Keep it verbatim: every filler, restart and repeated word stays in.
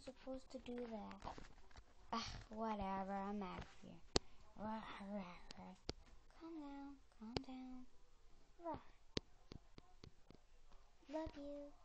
supposed to do that? Ah, whatever, I'm out of here. Calm down, calm down. Love you.